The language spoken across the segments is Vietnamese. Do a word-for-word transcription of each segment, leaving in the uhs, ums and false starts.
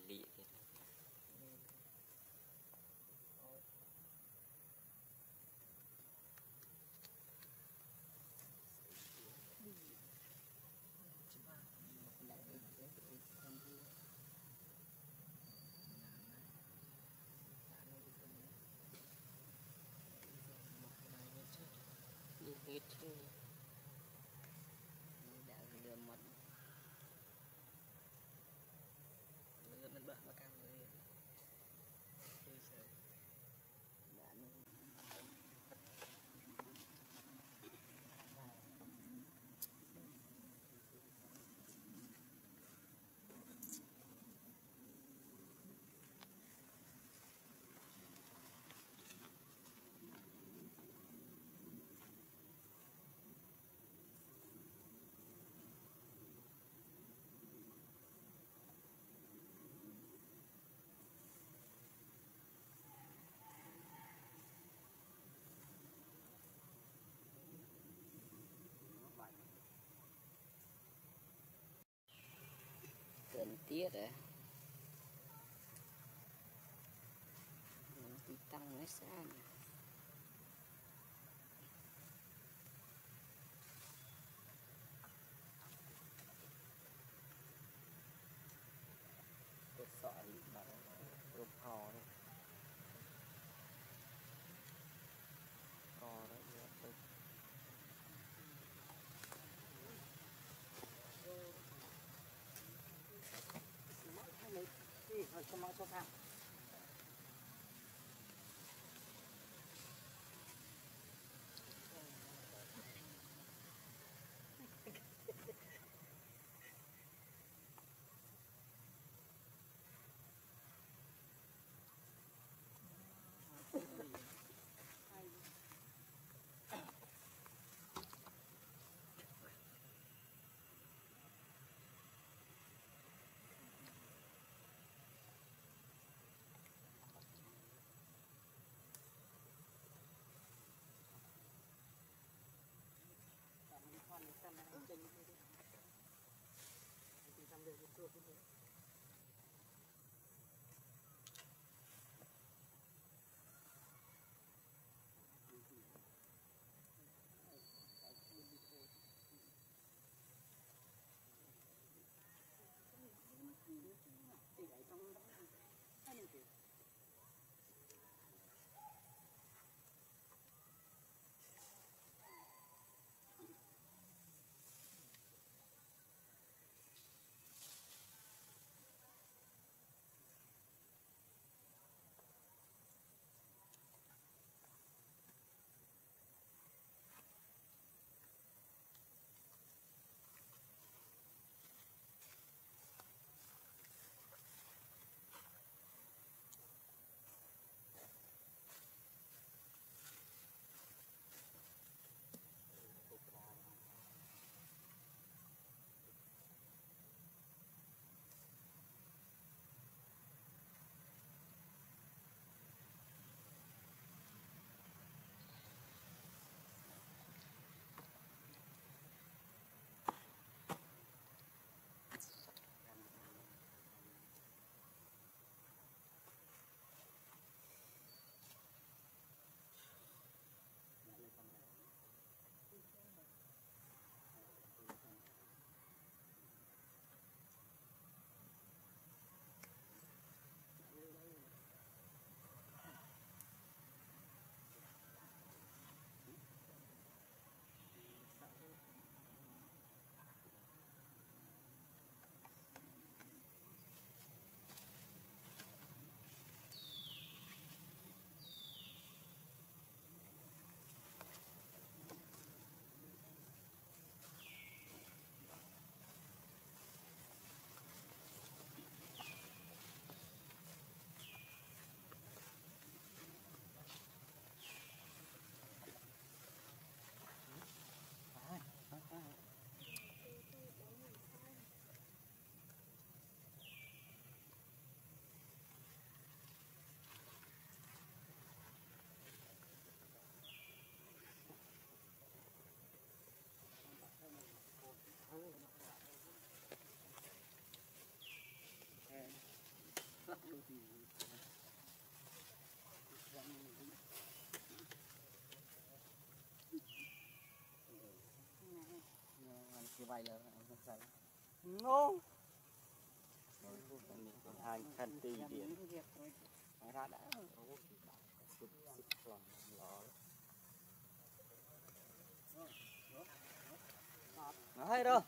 lị thì đi hết chứ đã lừa mất lừa mình bật mà cam rồi tôi sẽ đã cần tiết đấy tí tăng nó xa này. Cột sọ bị bảo rụp hò này cò đấy được lấy gì rồi cho mọi số thằng con này xem là anh chênh như thế thì làm được một cược như thế thì đấy trong đó hai mươi triệu Như vậy là không sao. No. Hai thân tì điện. Hai ra đã. Nó hay đâu.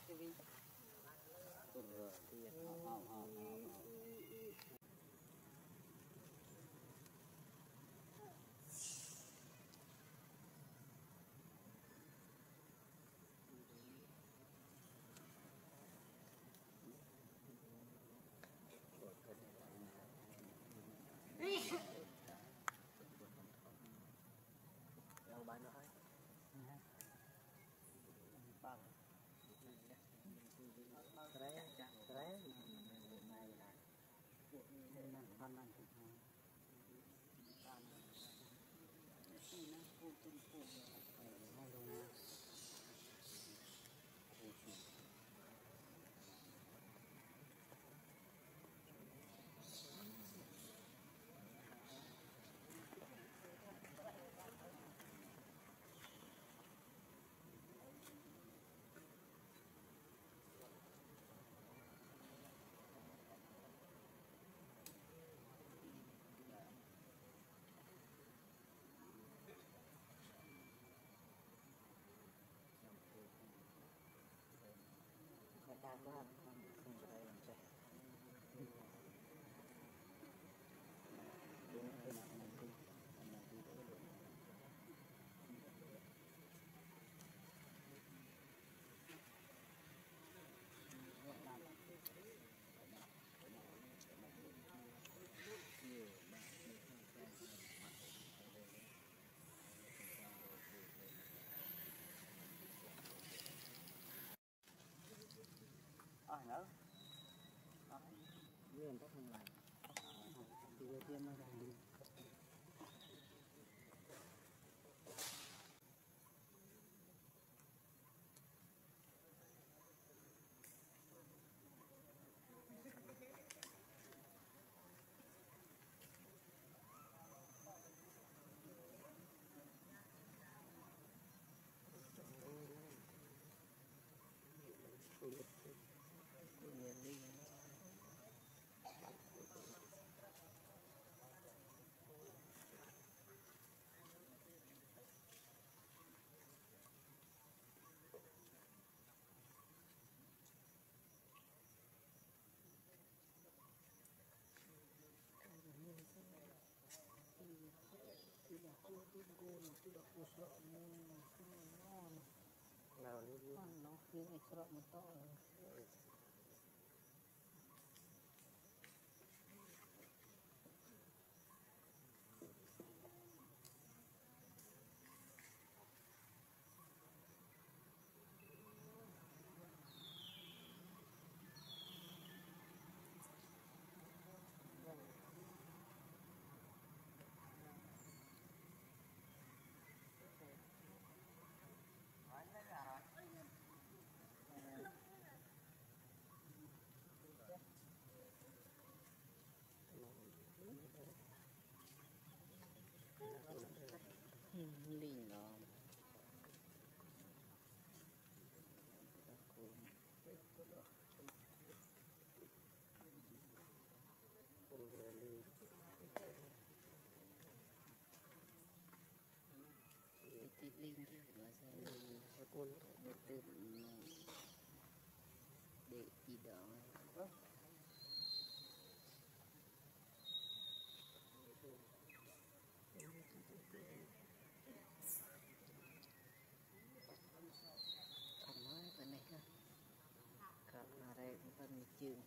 Bán nó hay. Bao. Tre, tre. Pan ăn thịt. À nhớ. Nguyên tóc không lại. Thì đầu tiên nó là đi. Nào nó nó khiến ai sợ một to. Linh đó. Cái linh chứ mà sao con tự để đi đó. Phần trường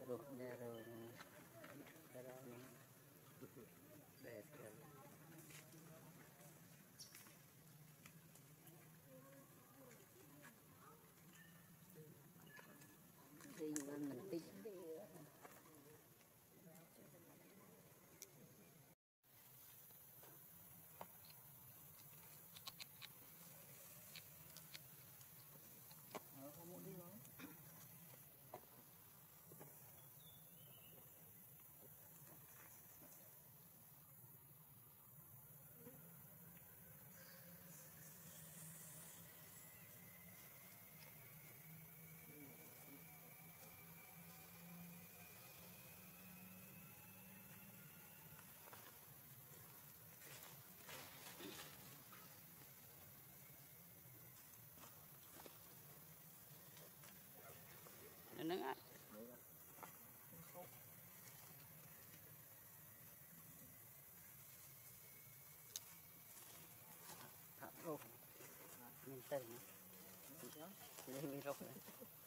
ruột ra rồi cái đó nó đẹp rồi đi mình tích đi không muốn đi nữa. Nâng á thật luôn mình tên lấy mi rốc này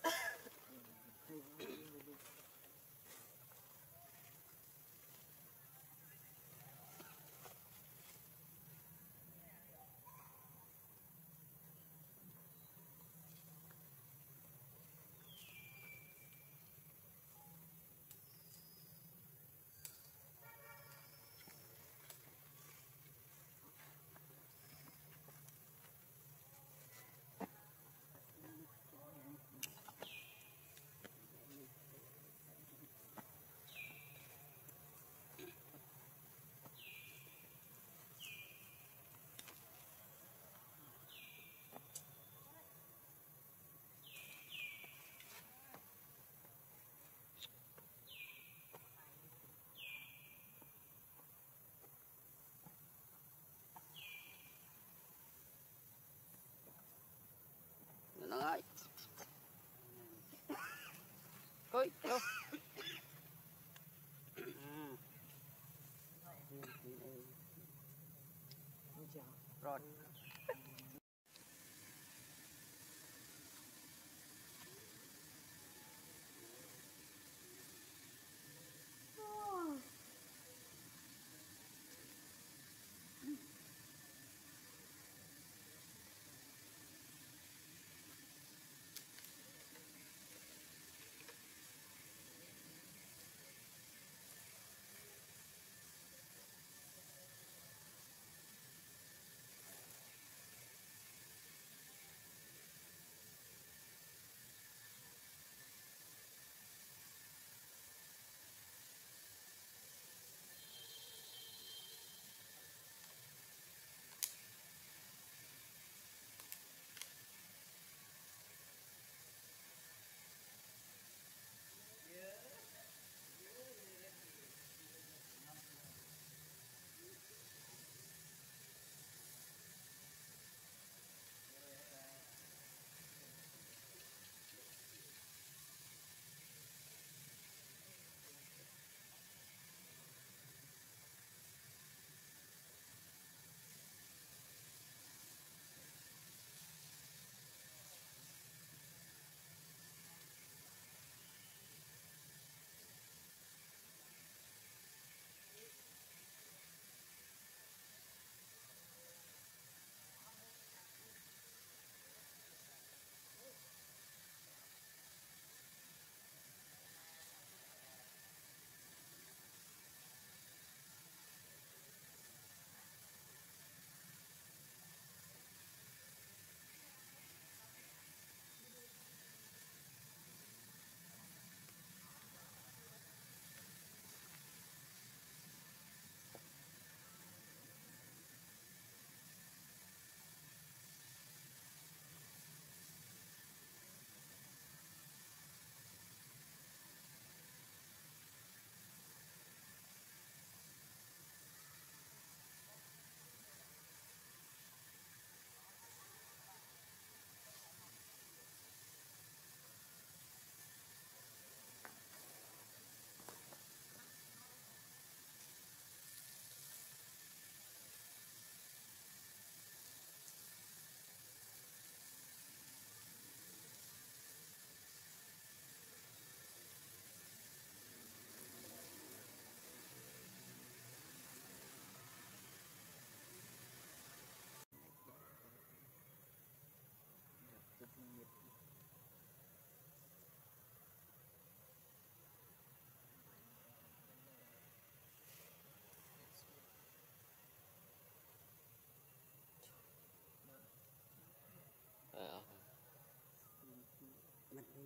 nó ơi ôi đâu rồi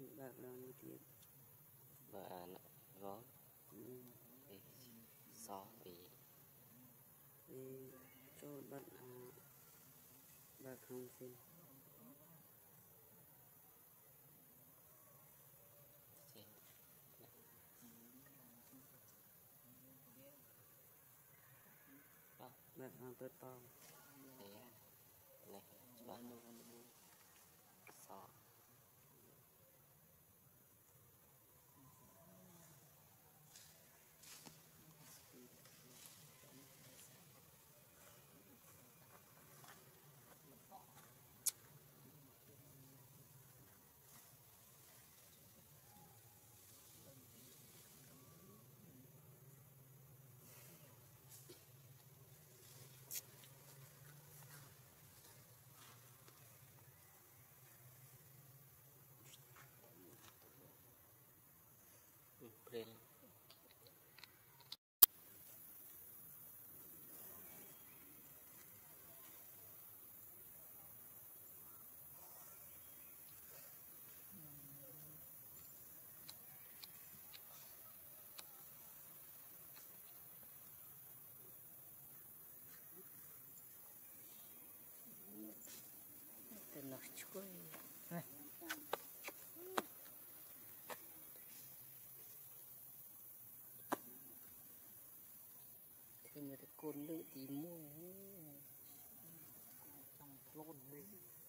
bạc là như tiền và gón xó vì vì cho bạn bạc không xin bạc không tốt to này bác xó April tên nó chuối thì người ta côn lự thì mua trong lôn đi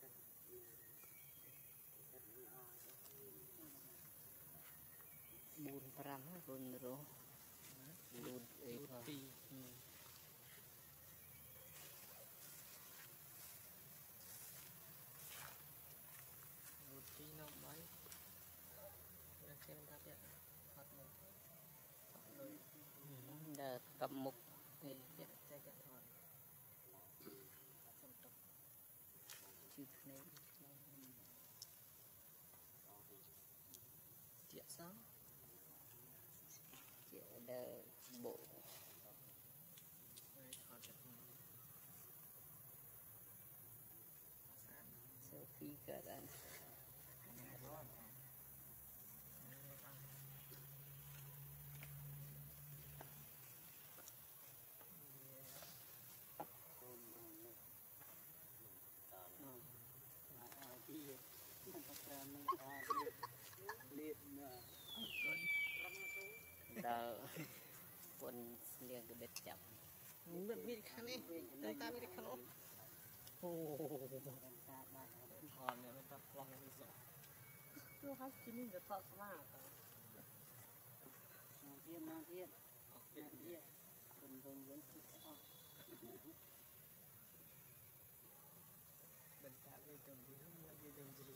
buồn pram buồn rồi buồn ấy thôi tí nó mấy xem ta biết đã cầm một thì biết chơi cái thôi chữ này chuyện sao chị đã bộ selfie cả đàn đào quân liền cái bếp chậm mình biết khăn đi chúng ta biết khăn không hòn này mình tập lòng đi sợ tôi hay chỉ mình được thọ mà thiên mang thiên thiên thiên vân vân vân mình tạo cái đường gì không cái đường gì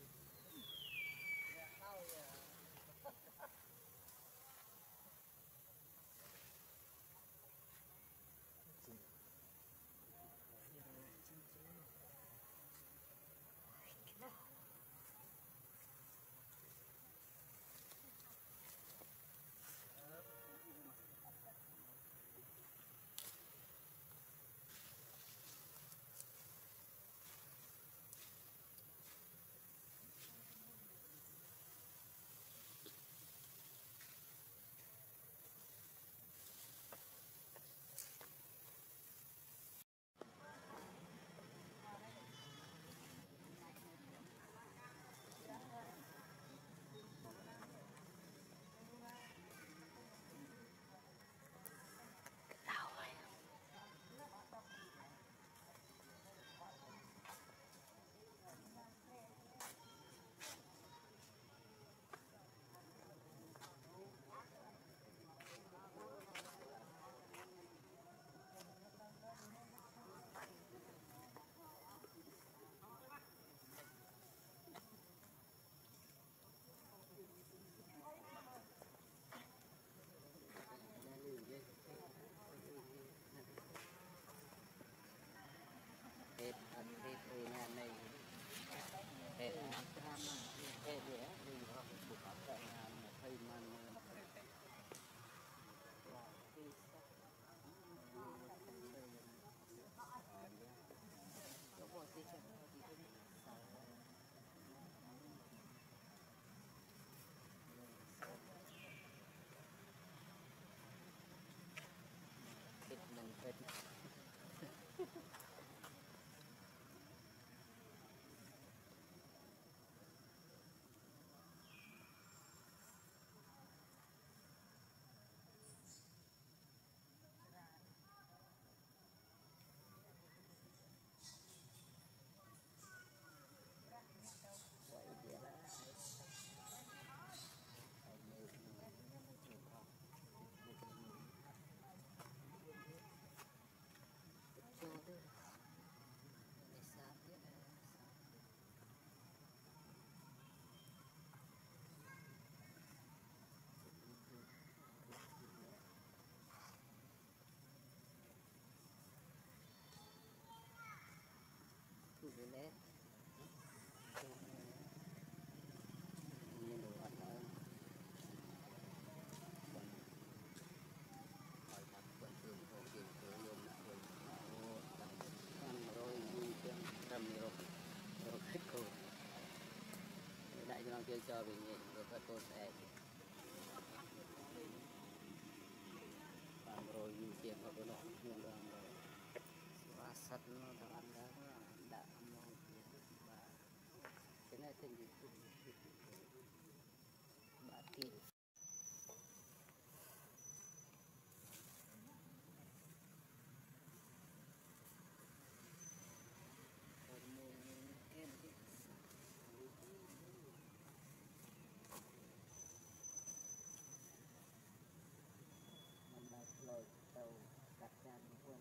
mang chơi cho bị nhện rồi các tôi sẽ làm rồi dùng tiền vào cái đó dùng làm rồi và sắt nó đã ăn đã đã mua và cái này thành gì bà tiền lôi tàu đặt ra một quân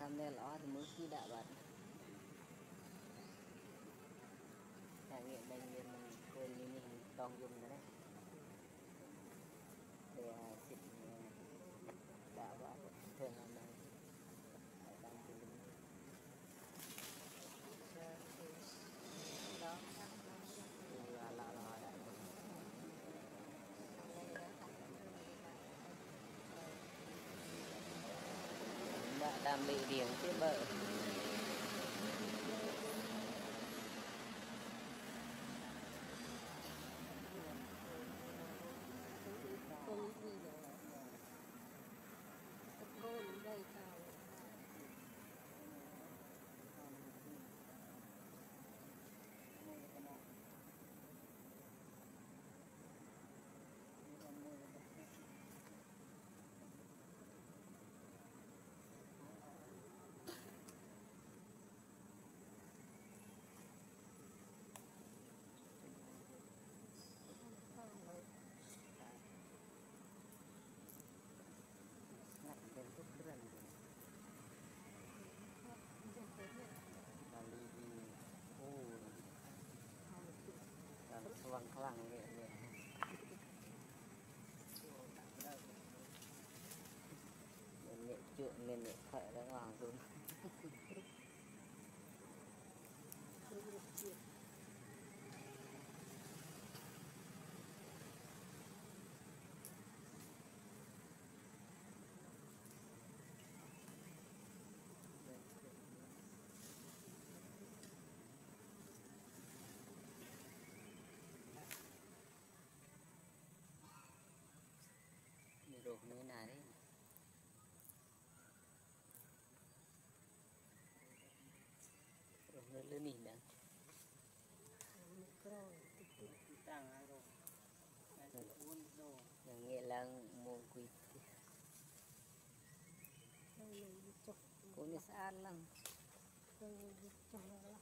làm nên lõ thì mới khi đã bạn trải nghiệm bệnh viện mình quên như mình toàn dùng cái đấy để xịt đã bạn thường là mình đang dùng đó là là là đã đã làm bị điểm chứ bợ con gì đó con đây sao ngắt đến chút gần kali di oh dan selang-kelang kayak gitu nenek cuk nenek kayak ada langsung đi đồ như này đấy rồi lên nhìn đang tăng rồi uống đồ yang nghe là mua quỳ cô đi xa lắm cô đi xa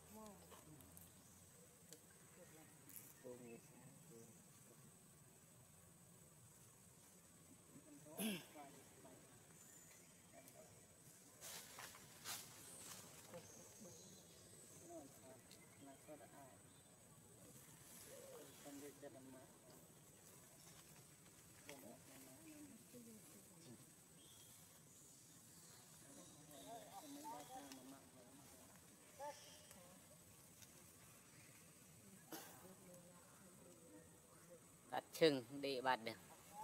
bắt chừng để bắt được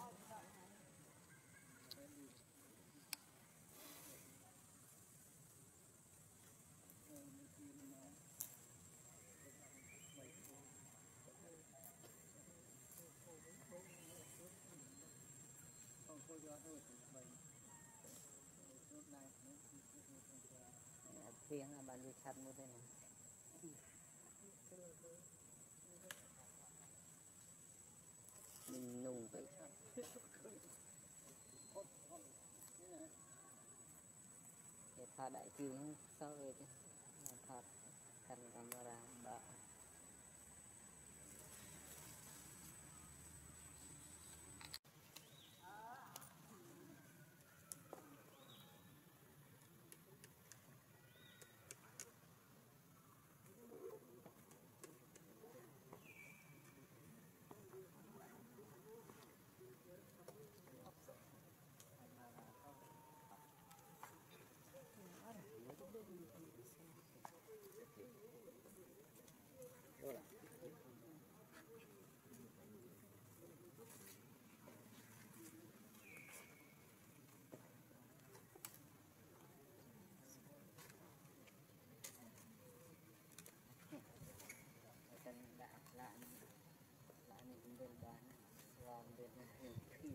tiếng là bạn đi chặt như thế này mình nung vậy để pha đại cứu không sao vậy chứ thật cần camera bạ đã lại lại mình bên bán làm bên khi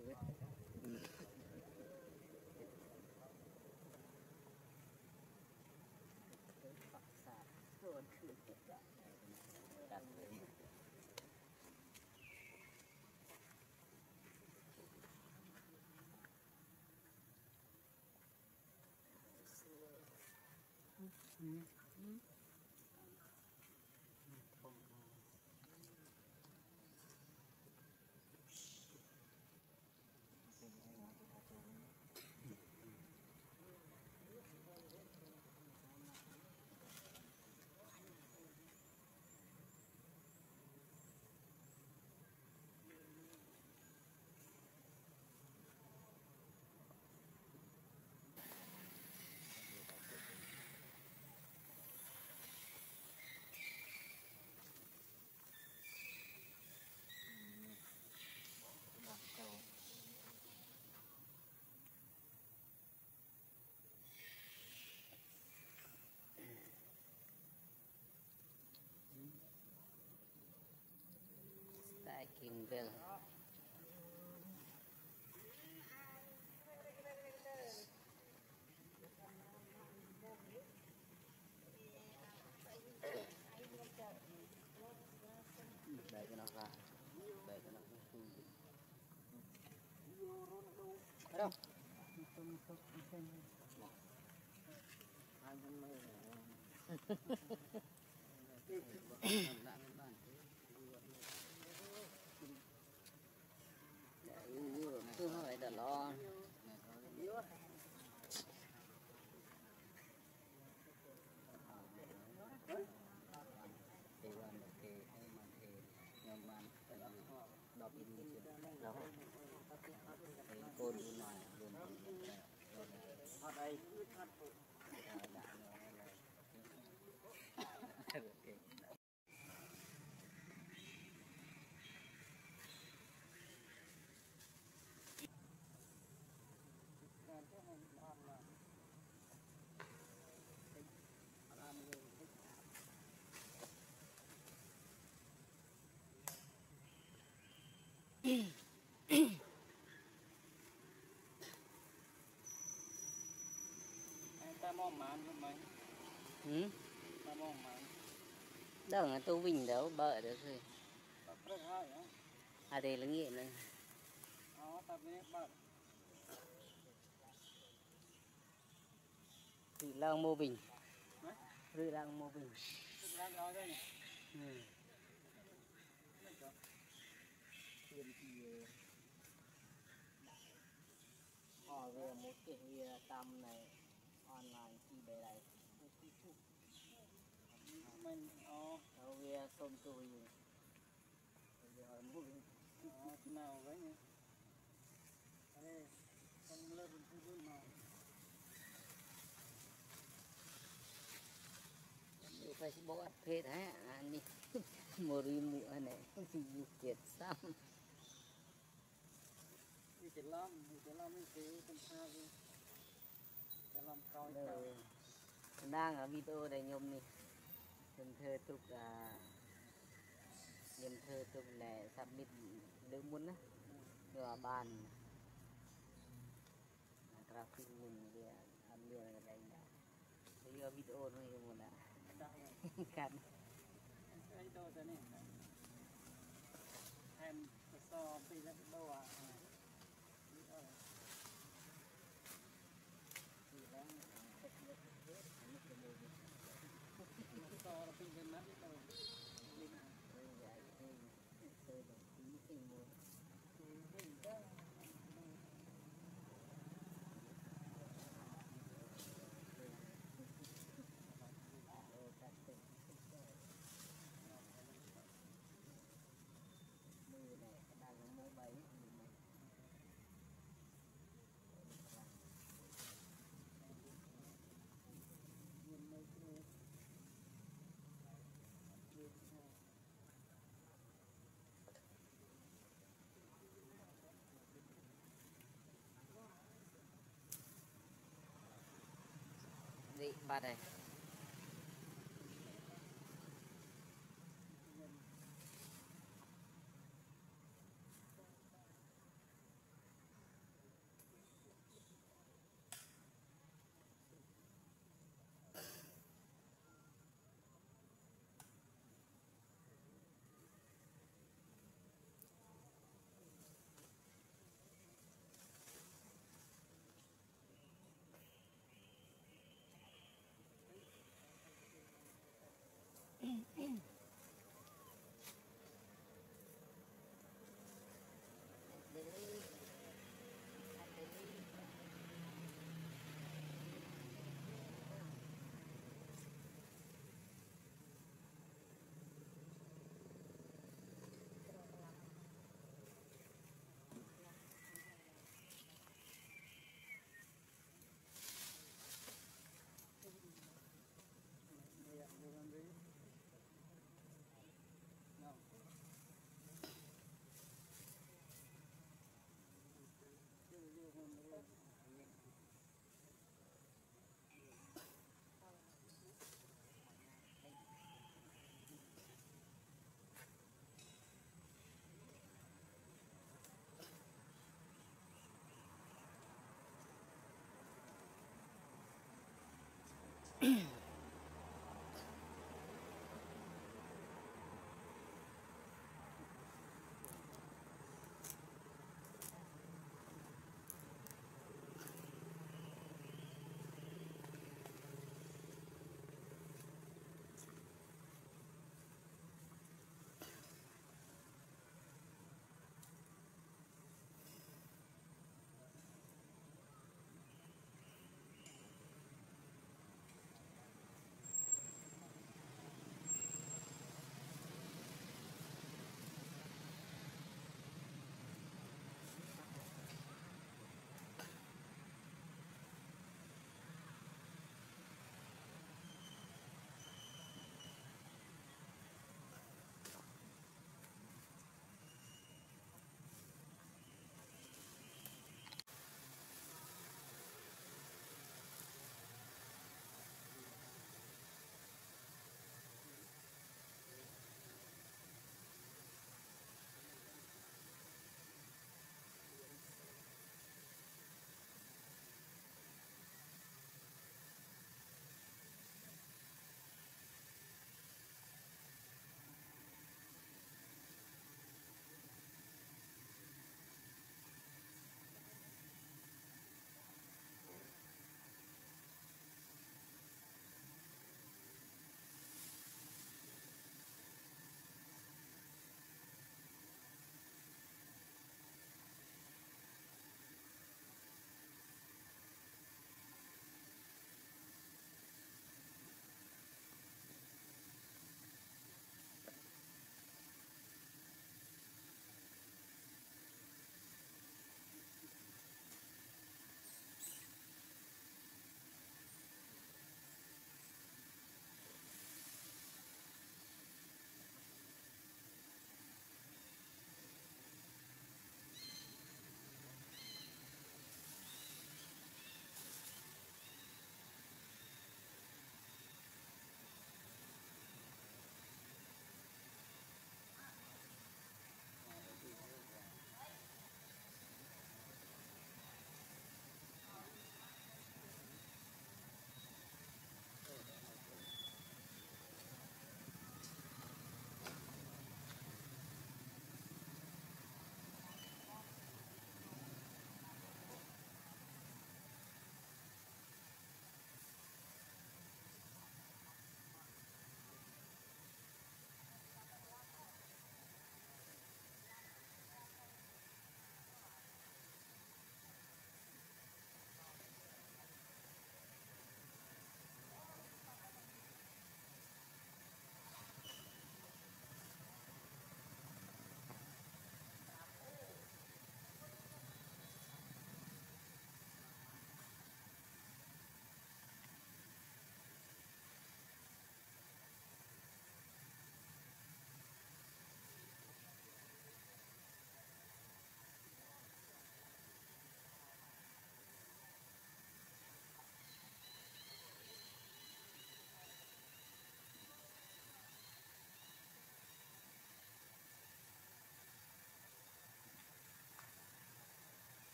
Phật xạ rồi cứ đặt lên kinh về đây cái nó ra đây cái nó ở đâu cứ hỏi đã lo đọc in đó côn luôn này luôn ở đây ta mong màn không mày ừ ta mong màn đâu là tôi vinh đâu bợ được rồi rất hay á à đây là nghĩa này đó ta biết bạn tự lang mô bình tự lang mô bình đang nói đây này ừ. tiền thì họ về một cái về tâm này online khi về đây mình ó Đâu về tôm tôi giờ mua nào vậy nhỉ đây không lên không vui mà phải bỏ phê hả anh đi một đi mua này chết xong đi chỉ làm đi chỉ làm cái gì cũng sao đi chỉ làm coi đang ở video này nhôm đi nhôm thơ tục à nhôm thơ tục này sắp biết đỡ muốn á rồi bàn traffic mình đi ăn nhiều là đây nè bây giờ video nó như một đã cắt cái đâu thế này em so bây giờ đâu à so là bây giờ nát cái đâu đi ba đây เ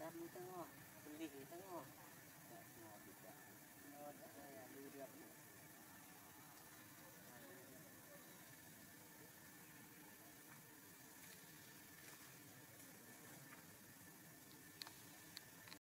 đắp mũi tăng ngọ, phân lý tăng ngọ. nó đã lưu được